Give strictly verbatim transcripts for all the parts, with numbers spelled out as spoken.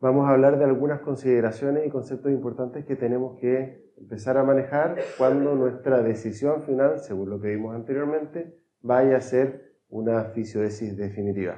vamos a hablar de algunas consideraciones y conceptos importantes que tenemos que empezar a manejar cuando nuestra decisión final, según lo que vimos anteriormente, vaya a ser una fisiodesis definitiva.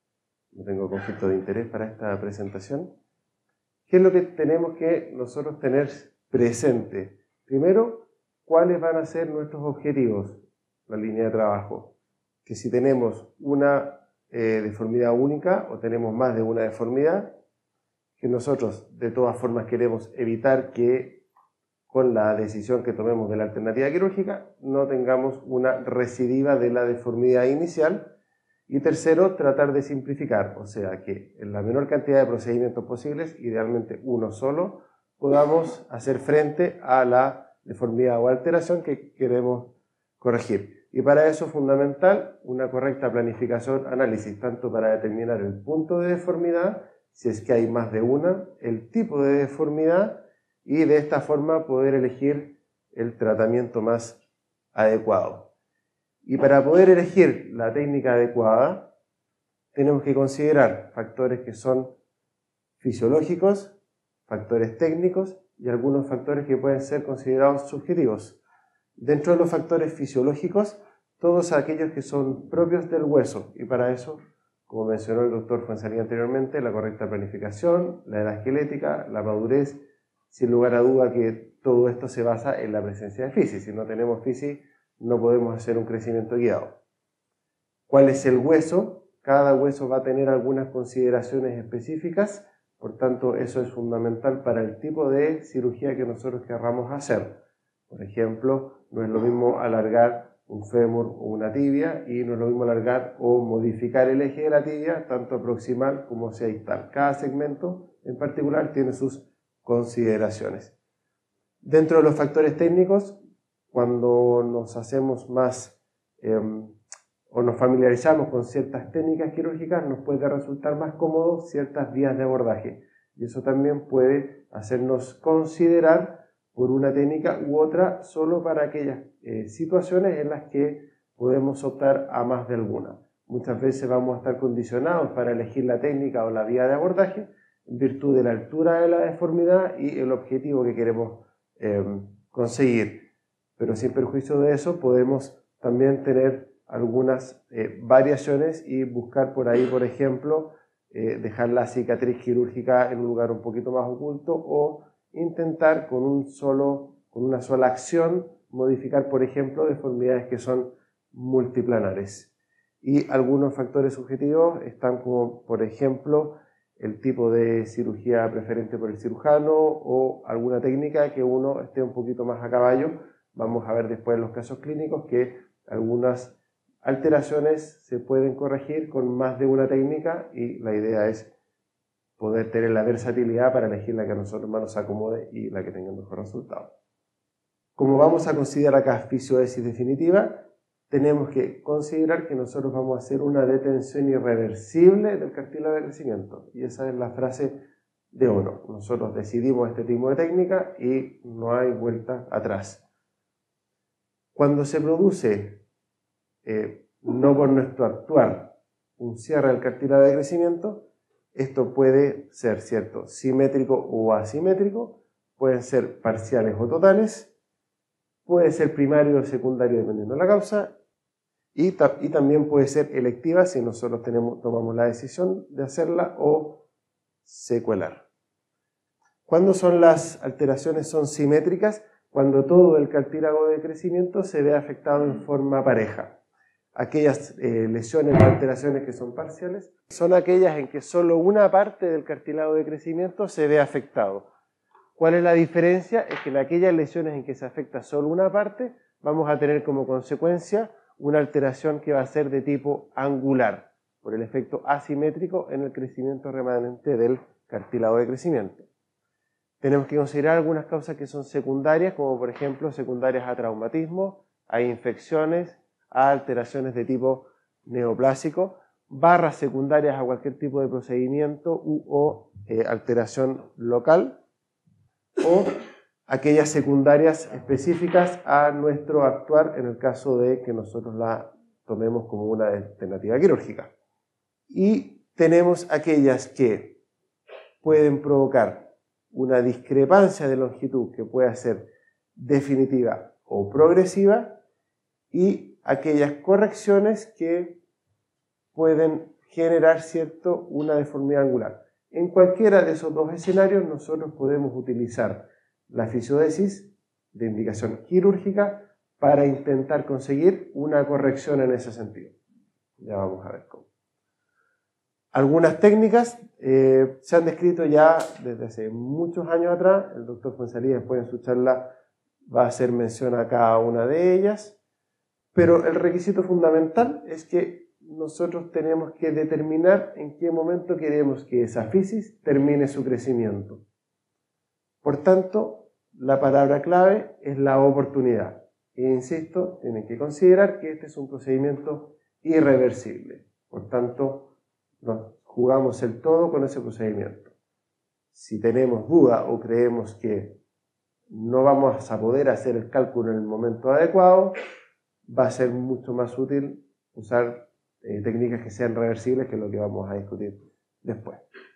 No tengo conflicto de interés para esta presentación. ¿Qué es lo que tenemos que nosotros tener presente? Primero, ¿cuáles van a ser nuestros objetivos? La línea de trabajo. Que si tenemos una eh, deformidad única o tenemos más de una deformidad, que nosotros de todas formas queremos evitar que con la decisión que tomemos de la alternativa quirúrgica no tengamos una recidiva de la deformidad inicial. Y tercero, tratar de simplificar, o sea que en la menor cantidad de procedimientos posibles, idealmente uno solo, podamos hacer frente a la deformidad o alteración que queremos corregir. Y para eso es fundamental una correcta planificación, análisis, tanto para determinar el punto de deformidad, si es que hay más de una, el tipo de deformidad y de esta forma poder elegir el tratamiento más adecuado. Y para poder elegir la técnica adecuada, tenemos que considerar factores que son fisiológicos, factores técnicos y algunos factores que pueden ser considerados subjetivos. Dentro de los factores fisiológicos, todos aquellos que son propios del hueso, y para eso, como mencionó el doctor Fuenzalía anteriormente, la correcta planificación, la edad esquelética, la madurez, sin lugar a duda que todo esto se basa en la presencia de fisis. Si no tenemos fisis, no podemos hacer un crecimiento guiado. ¿Cuál es el hueso? Cada hueso va a tener algunas consideraciones específicas, por tanto eso es fundamental para el tipo de cirugía que nosotros querramos hacer. Por ejemplo, no es lo mismo alargar un fémur o una tibia y no es lo mismo alargar o modificar el eje de la tibia, tanto proximal como hacia distal. Cada segmento en particular tiene sus consideraciones. Dentro de los factores técnicos, cuando nos hacemos más eh, o nos familiarizamos con ciertas técnicas quirúrgicas, nos puede resultar más cómodo ciertas vías de abordaje. Y eso también puede hacernos considerar por una técnica u otra solo para aquellas eh, situaciones en las que podemos optar a más de alguna. Muchas veces vamos a estar condicionados para elegir la técnica o la vía de abordaje en virtud de la altura de la deformidad y el objetivo que queremos eh, conseguir. Pero sin perjuicio de eso podemos también tener algunas eh, variaciones y buscar por ahí, por ejemplo, eh, dejar la cicatriz quirúrgica en un lugar un poquito más oculto o intentar con, un solo, con una sola acción modificar, por ejemplo, deformidades que son multiplanares. Y algunos factores subjetivos están como, por ejemplo, el tipo de cirugía preferente por el cirujano o alguna técnica que uno esté un poquito más a caballo. Vamos a ver después en los casos clínicos que algunas alteraciones se pueden corregir con más de una técnica y la idea es poder tener la versatilidad para elegir la que a nosotros más nos acomode y la que tenga el mejor resultado. Como vamos a considerar acá fisiodesis definitiva, tenemos que considerar que nosotros vamos a hacer una detención irreversible del cartílago de crecimiento. Y esa es la frase de oro. Nosotros decidimos este tipo de técnica y no hay vuelta atrás. Cuando se produce, eh, no por nuestro actuar, un cierre del cartílago de crecimiento, esto puede ser, ¿cierto?, simétrico o asimétrico, pueden ser parciales o totales, puede ser primario o secundario dependiendo de la causa, y, ta y también puede ser electiva si nosotros tenemos, tomamos la decisión de hacerla, o secuelar. ¿Cuándo son las alteraciones? Son simétricas, cuando todo el cartílago de crecimiento se ve afectado en forma pareja. Aquellas eh, lesiones o alteraciones que son parciales son aquellas en que solo una parte del cartílago de crecimiento se ve afectado. ¿Cuál es la diferencia? Es que en aquellas lesiones en que se afecta solo una parte, vamos a tener como consecuencia una alteración que va a ser de tipo angular, por el efecto asimétrico en el crecimiento remanente del cartílago de crecimiento. Tenemos que considerar algunas causas que son secundarias, como por ejemplo secundarias a traumatismo, a infecciones, a alteraciones de tipo neoplásico, barras secundarias a cualquier tipo de procedimiento u o eh, alteración local, o aquellas secundarias específicas a nuestro actuar en el caso de que nosotros la tomemos como una alternativa quirúrgica. Y tenemos aquellas que pueden provocar una discrepancia de longitud que pueda ser definitiva o progresiva, y aquellas correcciones que pueden generar, ¿cierto?, una deformidad angular. En cualquiera de esos dos escenarios nosotros podemos utilizar la fisiodesis de indicación quirúrgica para intentar conseguir una corrección en ese sentido. Ya vamos a ver cómo. Algunas técnicas eh, se han descrito ya desde hace muchos años atrás. El doctor Fuenzalía después en su charla va a hacer mención a cada una de ellas, pero el requisito fundamental es que nosotros tenemos que determinar en qué momento queremos que esa fisis termine su crecimiento. Por tanto, la palabra clave es la oportunidad. E insisto, tienen que considerar que este es un procedimiento irreversible. Por tanto, nos jugamos el todo con ese procedimiento. Si tenemos duda o creemos que no vamos a poder hacer el cálculo en el momento adecuado, va a ser mucho más útil usar eh, técnicas que sean reversibles, que es lo que vamos a discutir después.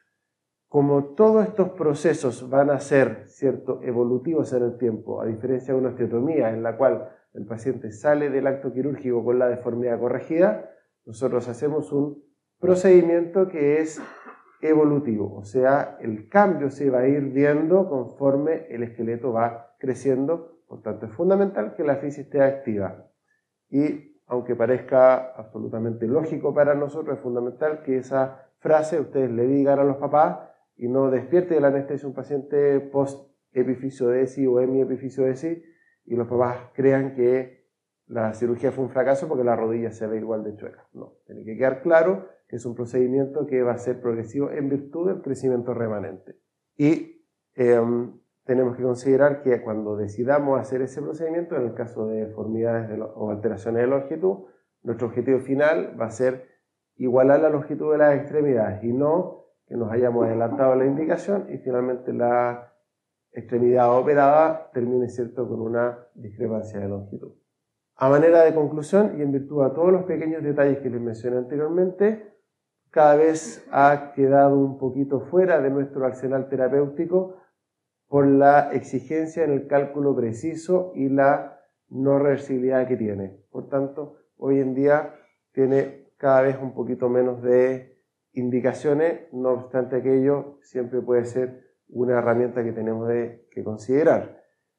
Como todos estos procesos van a ser, ¿cierto?, evolutivos en el tiempo, a diferencia de una osteotomía en la cual el paciente sale del acto quirúrgico con la deformidad corregida, nosotros hacemos un procedimiento que es evolutivo, o sea, el cambio se va a ir viendo conforme el esqueleto va creciendo. Por tanto, es fundamental que la fisis esté activa. Y aunque parezca absolutamente lógico para nosotros, es fundamental que esa frase ustedes le digan a los papás y no despierte de la anestesia un paciente post-epifisiodesis o hemiepifisiodesis y los papás crean que la cirugía fue un fracaso porque la rodilla se ve igual de chueca. No, tiene que quedar claro que es un procedimiento que va a ser progresivo en virtud del crecimiento remanente. Y eh, tenemos que considerar que cuando decidamos hacer ese procedimiento, en el caso de deformidades de o alteraciones de longitud, nuestro objetivo final va a ser igualar la longitud de las extremidades y no que nos hayamos adelantado a la indicación y finalmente la extremidad operada termine, ¿cierto?, con una discrepancia de longitud. A manera de conclusión, y en virtud de todos los pequeños detalles que les mencioné anteriormente, cada vez ha quedado un poquito fuera de nuestro arsenal terapéutico por la exigencia en el cálculo preciso y la no reversibilidad que tiene. Por tanto, hoy en día tiene cada vez un poquito menos de indicaciones, no obstante aquello, siempre puede ser una herramienta que tenemos de, que considerar.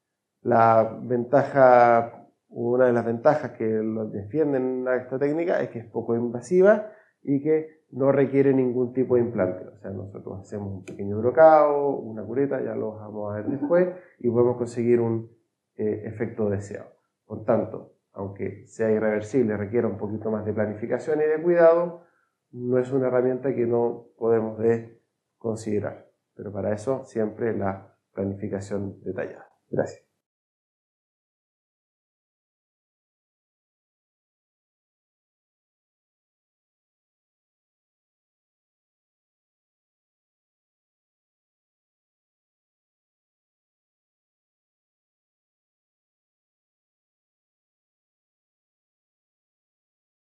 La ventaja, una de las ventajas que los defienden a esta técnica es que es poco invasiva y que no requiere ningún tipo de implante. O sea, nosotros hacemos un pequeño brocado, una cureta, ya lo vamos a ver después, y podemos conseguir un eh, efecto deseado. Por tanto, aunque sea irreversible, requiera un poquito más de planificación y de cuidado, no es una herramienta que no podemos de considerar. Pero para eso siempre la planificación detallada. Gracias.